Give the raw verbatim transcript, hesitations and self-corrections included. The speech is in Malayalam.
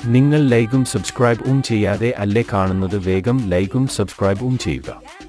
നിങ്ങൾ ലൈക്കും സബ്സ്ക്രൈബും ചെയ്യാതെ അല്ലേ കാണുന്നത്? വേഗം ലൈക്കും സബ്സ്ക്രൈബും ചെയ്യുക.